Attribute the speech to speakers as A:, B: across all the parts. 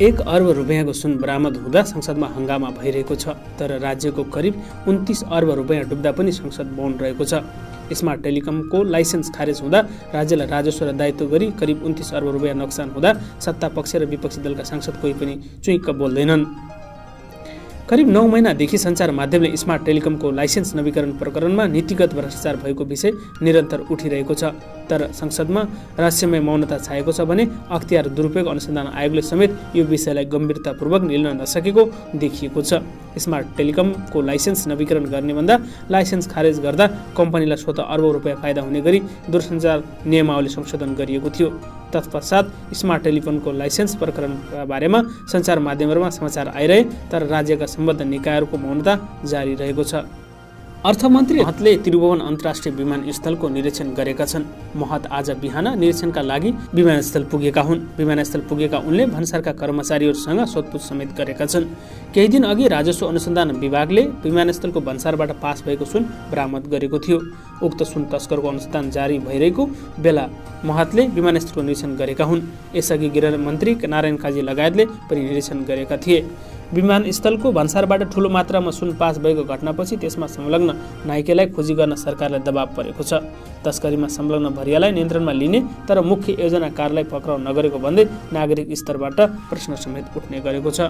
A: 1 अर्ब रुपैयाँको सुन बरामद हुँदा संसदमा हंगामा भइरहेको छ। तर राज्यको करिब 29 अर्ब रुपैयाँ डुब्दा पनि संसद मौन रहेको छ। स्मार्ट टेलिकमको लाइसेन्स खारेज हुँदा राज्यलाई राजस्व र दायित्व गरी करिब 29 अर्ब रुपैयाँ नोक्सान हुँदा सत्ता पक्ष र विपक्षी दलका सांसद कोही पनि चुइक्क बोल्दैनन्। करिब 9 महिनादेखि सञ्चार माध्यमले स्मार्ट टेलिकमको लाइसेन्स नवीकरण प्रकरणमा नीतिगत भ्रष्टाचार भएको विषय निरन्तर उठिरहेको छ। तर संसदमा रहस्यमय मौनता छाएको छ भने अख्तियार दुरुपयोग अनुसन्धान आयोगले समेत यो विषयलाई गम्भीरतापूर्वक निल्न नसकेको देखिएको छ। स्मार्ट टेलिकमको लाइसेन्स नवीकरण गर्ने भन्दा लाइसेन्स खारेज गर्दा कम्पनीलाई स्वत अर्बौं रुपैयाँ फाइदा हुने गरी दूरसञ्चार नियमावली संशोधन गरिएको थियो। तत्पश्चात स्मार्ट टेलिफोनको लाइसेन्स प्रकरणका बारेमा सञ्चार माध्यमहरूमा समाचार आइरहे तर राज्यका सम्बद्ध निकायहरूको मौनता जारी रहेको छ। अर्थमन्त्री महतले त्रिभुवन अन्तर्राष्ट्रिय विमानस्थलको निरीक्षण गरेका छन्। महत आज बिहान निरीक्षणका लागि विमानस्थल पुगेका हुन्। विमानस्थल पुगेका उनले भन्सारका कर्मचारीहरूसँग सोधपुछ समेत गरेका छन्। केही दिन अघि राजस्व अनुसन्धान विभागले विमानस्थलको भन्सारबाट पास भएको सुन बरामद गरेको थियो। उक्त सुन तस्करको अनुसन्धान जारी भइरहेको बेला महतले विमानस्थलको निरीक्षण गरेका हुन्। यसअघि गृहमन्त्री नारायण काजी लगायतले पनि निरीक्षण गरेका थिए। विमानस्थलको भन्सारबाट ठूलो मात्रामा सुन पास भएको घटनापछि त्यसमा संलग्न नाइकेलाई खोजी गर्न सरकारलाई दबाव परेको छ। तस्करीमा संलग्न भरियालाई नियन्त्रणमा लिने तर मुख्य योजनाकारलाई पक्राउ नगरेको भन्दै नागरिक स्तरबाट प्रश्न समेत उठ्ने गरेको छ।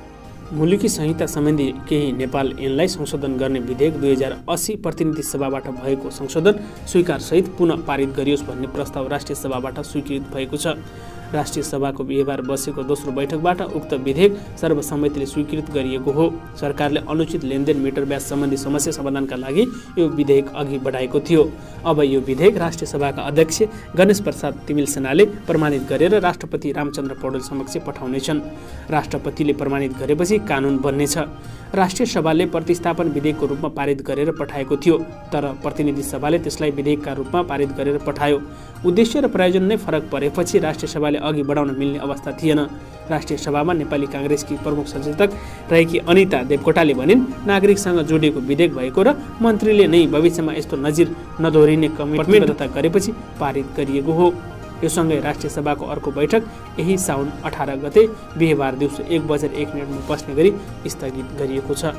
A: मुलुकी संहिता सम्बन्धी केही नेपाल ऐनलाई संशोधन गर्ने विधेयक 2080 प्रतिनिधि सभाबाट भएको संशोधन स्वीकारसहित पुनः पारित गरियोस् भन्ने प्रस्ताव राष्ट्रिय सभाबाट स्वीकृत भएको छ। राष्ट्रिय सभाको बिहीबार बसेको दोस्रो बैठकबाट उक्त विधेयक सर्वसम्मतिले स्वीकृत गरिएको हो। सरकारले अनुचित लेनदेन मिटर ब्याज सम्बन्धी समस्या समाधानका लागि यो विधेयक अघि बढाएको थियो। अब यो विधेयक राष्ट्रिय सभाका अध्यक्ष गणेश प्रसाद तिमिल सेनाले प्रमाणित गरेर राष्ट्रपति रामचन्द्र पौडेल समक्ष पठाउनेछन्। राष्ट्रपतिले प्रमाणित गरेपछि कानुन बन्नेछ। राष्ट्रिय सभाले प्रतिस्थापन विधेयकको रूपमा पारित गरेर पठाएको थियो तर प्रतिनिधि सभाले त्यसलाई विधेयकका रूपमा पारित गरेर पठायो। उद्देश्य र प्रयोजन नै फरक परेपछि राष्ट्रिय सभाले अघि बढाउन मिल्ने अवस्था थिएन। राष्ट्रिय सभामा नेपाली काङ्ग्रेसकी प्रमुख सचेतक रहेकी अनिता देवकोटाले भनिन्, नागरिकसँग जोडिएको विधेयक भएको र मन्त्रीले नै भविष्यमा यस्तो नजिर नदोहोरिने कमिटमेन्ट गरेपछि पारित गरिएको हो। यो सँगै राष्ट्रिय सभाको अर्को बैठक यही साउन 18 गते बिहीबार दिउँसो 1:01 बस्ने गरी स्थगित गरिएको छ।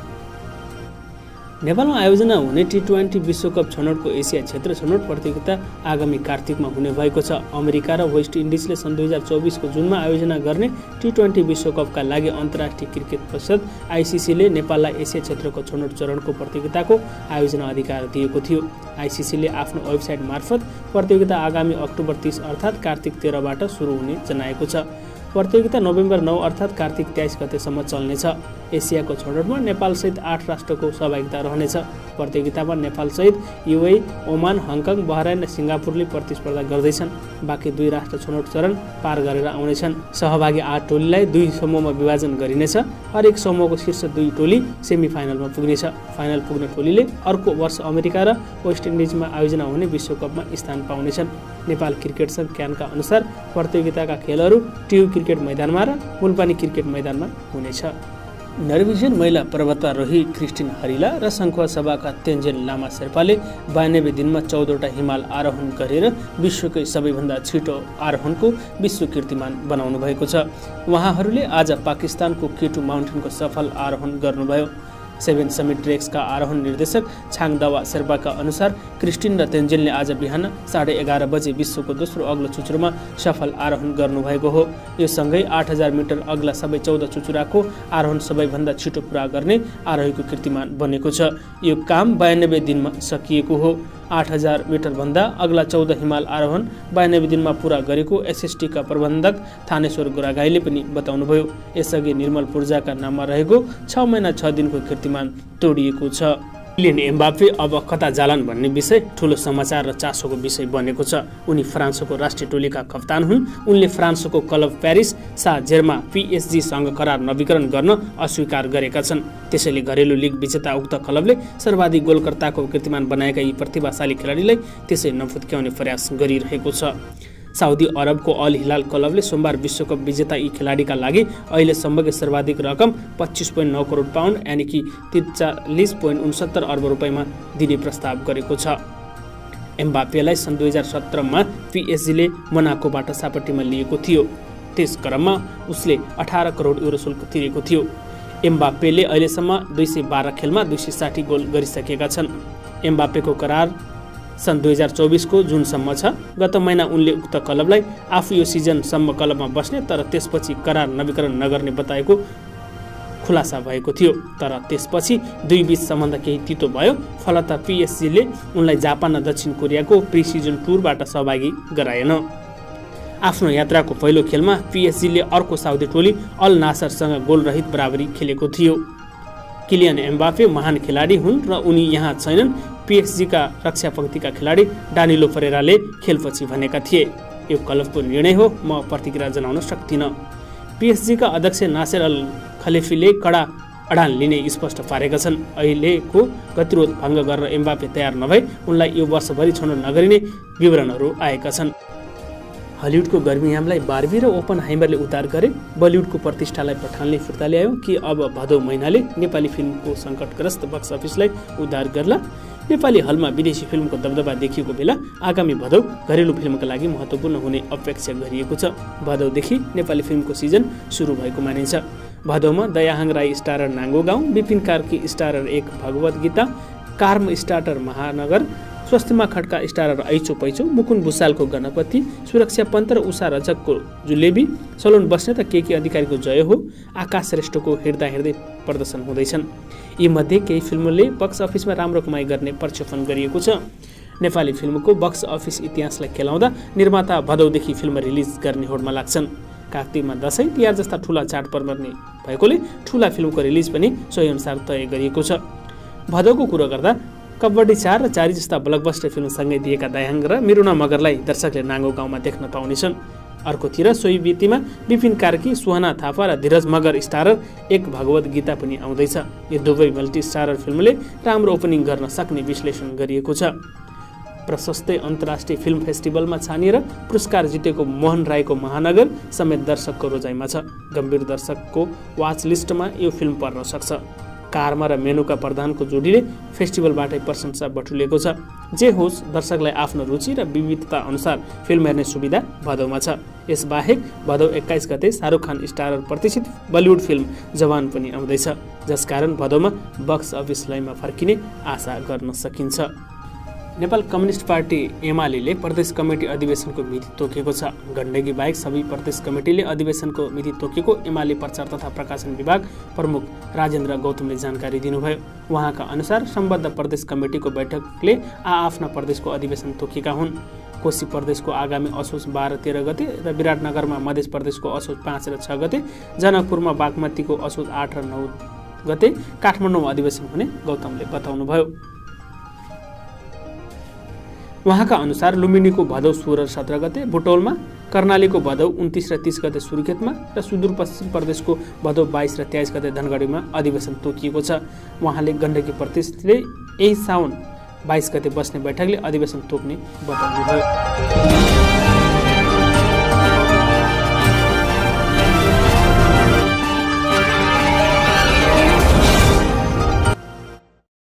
A: नेपालमा आयोजना हुने T20 विश्वकप छनौटको एसिया क्षेत्र छनौट प्रतियोगिता आगामी कार्तिकमा हुने भएको छ। अमेरिका र वेस्ट इन्डिजले सन् 2024 को जुनमा आयोजना गर्ने T20 विश्वकपका लागि अन्तर्राष्ट्रिय क्रिकेट परिषद ICCले नेपाललाई एसिया क्षेत्रको छनौट चरणको प्रतियोगिताको आयोजना अधिकार दिएको थियो। ICCले आफ्नो वेबसाइट मार्फत प्रतियोगिता आगामी अक्टोबर 30 अर्थात् कार्तिक 13 बाट सुरु हुने जनाएको छ। प्रतियोगिता नोभेम्बर 9 अर्थात् कार्तिक 23 गतेसम्म चल्नेछ। एसियाको छनौटमा नेपालसहित 8 राष्ट्रको सहभागिता रहनेछ। प्रतियोगितामा नेपालसहित UAE, ओमान, हङकङ, बहराइन र सिङ्गापुरले प्रतिस्पर्धा गर्दैछन्। बाँकी 2 राष्ट्र छनौट चरण पार गरेर आउनेछन्। सहभागी 8 टोलीलाई 2 समूहमा विभाजन गरिनेछ। हरेक समूहको शीर्ष 2 टोली सेमी फाइनलमा पुग्नेछ। फाइनल पुग्ने टोलीले अर्को वर्ष अमेरिका र वेस्ट इन्डिजमा आयोजना हुने विश्वकपमा स्थान पाउनेछन्। नेपाल क्रिकेट संघ क्यानका अनुसार प्रतियोगिताका खेलहरू टियु क्रिकेट मैदानमा र मुलपानी क्रिकेट मैदानमा हुनेछ। नर्वेजियन महिला पर्वतारोही क्रिस्टिन हरिला र सङ्खुवा सभाका तेन्जिन लामा शेर्पाले 92 दिनमा 14वटा हिमाल आरोहण गरेर विश्वकै सबैभन्दा छिटो आरोहणको विश्व कीर्तिमान बनाउनु भएको छ। उहाँहरूले आज पाकिस्तानको केटु माउन्टेनको सफल आरोहण गर्नुभयो। 7 समिट ट्रेक्सका आरोहण निर्देशक छाङदावा शेर्पाका अनुसार क्रिस्टिन र तेन्जिनले आज बिहान 11:30 बजे विश्वको दोस्रो अग्लो चुचुरोमा सफल आरोहण गर्नुभएको हो। यो सँगै 8000 मिटर अग्ला सबै 14 चुचुराको आरोहण सबैभन्दा छिटो पूरा गर्ने आरोहीको कीर्तिमान बनेको छ। यो काम 92 दिनमा सकिएको हो। 8000 मिटर भन्दा अग्ला 14 हिमाल आरोहण 92 दिनमा पूरा गरेको SSTका प्रबन्धक थानेश्वर गोरागाईले पनि बताउनुभयो। यसअघि निर्मल पूर्जाका नाममा रहेको 6 महिना 6 दिनको कीर्तिमान तोडिएको छ। किलियन एम्बापे अब कता जालान् भन्ने विषय ठूलो समाचार र चासोको विषय बनेको छ। उनी फ्रान्सको राष्ट्रिय टोलीका कप्तान हुन्। उनले फ्रान्सको क्लब प्यारिस सा-जेर्मा PSG सँग करार नवीकरण गर्न अस्वीकार गरेका छन्। त्यसैले घरेलु लिग विजेता उक्त क्लबले सर्वाधिक गोलकर्ताको कीर्तिमान बनाएका यी प्रतिभाशाली खेलाडीलाई त्यसै नफुत्क्याउने प्रयास गरिरहेको छ। साउदी अरबको अल हिलाल क्लबले सोमबार विश्वकप विजेता यी खेलाडीका लागि अहिलेसम्मकै सर्वाधिक रकम 25.9 करोड पाउन्ड यानि कि 43.69 अर्ब रुपैयाँमा दिने प्रस्ताव गरेको छ। एम्बापेलाई सन् 2017 मा PSG ले मोनाकोबाट सापट्टीमा लिएको थियो। त्यस क्रममा उसले 18 करोड युरो शुल्क तिरेको थियो। एम्बाप्पेले अहिलेसम्म 212 खेलमा 260 गोल गरिसकेका छन्। एम्बाप्पेको करार सन् 2024 को जुनसम्म छ। गत महिना उनले उक्त क्लबलाई आफू यो सिजनसम्म क्लबमा बस्ने तर त्यसपछि करार नवीकरण नगर्ने बताएको खुलासा भएको थियो। तर त्यसपछि दुई बीच सम्बन्ध केही तितो भयो। फलत पिएसजीले उनलाई जापान र दक्षिण कोरियाको प्री सिजन टुरबाट सहभागी गराएन। आफ्नो यात्राको पहिलो खेलमा पिएसजीले अर्को साउदी टोली अल नासरसँग गोलरहित बराबरी खेलेको थियो। किलियन एम्बाप्पे महान खेलाडी हुन् र उनी यहाँ छैनन्, पिएसजीका रक्षा पंक्तिका खेलाडी डानिलो परेराले खेलपछि भनेका थिए। यो क्लबको निर्णय हो, म प्रतिक्रिया जनाउन सक्दिनँ। पिएसजीका अध्यक्ष नासेर अल खलिफीले कडा अडान लिने स्पष्ट पारेका छन्। अहिलेको गतिरोध भङ्ग गरेर एम्बाप्पे तयार नभए उनलाई यो वर्षभरि छोड्न नगरिने विवरणहरू आएका छन्। हलिउडको गर्मीयामलाई बार्बी र ओपनहाइमरले उद्धार गरे। बलिउडको प्रतिष्ठालाई पठानले फिर्ता ल्यायो कि अब भदौ महिनाले नेपाली फिल्मको सङ्कटग्रस्त बक्स अफिसलाई उद्धार गर्ला? नेपाली हलमा विदेशी फिल्मको दबदबा देखिएको बेला आगामी भदौ घरेलु फिल्मका लागि महत्त्वपूर्ण हुने अपेक्षा गरिएको छ। भदौदेखि नेपाली फिल्मको सिजन सुरु भएको मानिन्छ। भदौमा दयाहाङ राई स्टारर नाङ्गो गाउँ, विपिन कार्की स्टारर एक भगवत गीता, कार्म स्टारर महानगर, स्वस्तिमा खड्का स्टारर ऐचो पैचो, मुकुन भुसालको गणपति, सुरक्षा पन्त र उषा रजकको जुलेबी, सलोन बस्नेत केके अधिकारीको जय हो, आकाश श्रेष्ठको हिँड्दा हिँड्दै प्रदर्शन हुँदैछन्। यीमध्ये केही फिल्मले बक्स अफिसमा राम्रो कमाई गर्ने प्रक्षेपण गरिएको छ। नेपाली फिल्मको बक्स अफिस इतिहासलाई खेलाउँदा निर्माता भदौदेखि फिल्म रिलिज गर्ने होडमा लाग्छन्। कात्तिकमा दशैं तिहार जस्ता ठुला चाडपर्व भएकोले ठुला फिल्मको रिलिज पनि सोही अनुसार तय गरिएको छ। भदौको कुरो गर्दा कबड्डी 4 र 4 जस्ता ब्लकबस्टर फिल्मसँगै दिएका दयाहाङ र मिरुना मगरलाई दर्शकले नाङ्गो गाउँमा देख्न पाउनेछन्। अर्कोतिर सोही बित्तीमा विपिन कार्की, सुहाना थापा र धीरज मगर स्टारर एक भगवत गीता पनि आउँदैछ। यो दुवै मल्टी स्टारर फिल्मले राम्रो ओपनिङ गर्न सक्ने विश्लेषण गरिएको छ। प्रशस्तै अन्तर्राष्ट्रिय फिल्म फेस्टिभलमा छानिएर पुरस्कार जितेको मोहन राईको महानगर समेत दर्शकको रोजाइमा छ। गम्भीर दर्शकको वाच लिस्टमा यो फिल्म पर्न सक्छ। कारमा र मेनुका प्रधानको जोडीले फेस्टिभलबाटै प्रशंसा बटुलेको छ। जे होस्, दर्शकलाई आफ्नो रुचि र विविधता अनुसार फिल्म हेर्ने सुविधा भदौमा छ। यसबाहेक भदौ 21 गते शाहरुख खान स्टारर प्रतिष्ठित बलिउड फिल्म जवान पनि आउँदैछ, जसकारण भदौमा बक्स अफिस लयमा फर्किने आशा गर्न सकिन्छ। नेपाल कम्युनिस्ट पार्टी एमाले प्रदेश कमिटी अधिवेशनको मिति तोकेको छ। गण्डकी बाहेक सबै प्रदेश कमिटीले अधिवेशनको मिति तोकेको एमाले प्रचार तथा प्रकाशन विभाग प्रमुख राजेन्द्र गौतमले जानकारी दिनुभयो। उहाँका अनुसार सम्बद्ध प्रदेश कमिटीको बैठकले आफ्ना प्रदेशको अधिवेशन तोकेका हुन्। कोशी प्रदेशको आगामी असोज 12-13 गते र विराटनगरमा मध्य प्रदेशको असोज 5 र 6 गते, जनकपुरमा बागमतीको असोज 8 र 9 गते, काठमाडौँमा अधिवेशन हुने गौतमले बताउनुभयो। उहाँका अनुसार लुम्बिनीको भदौ 16 र 17 गते, बुटौलमा, कर्णालीको भदौ 29 र 30 गते सुर्खेतमा र सुदूरपश्चिम प्रदेशको भदौ 22 र 23 गते धनगढीमा अधिवेशन तोकिएको छ। उहाँले गण्डकी प्रदेशले यही साउन 22 गते बस्ने बैठकले अधिवेशन तोक्ने बताउनुभयो।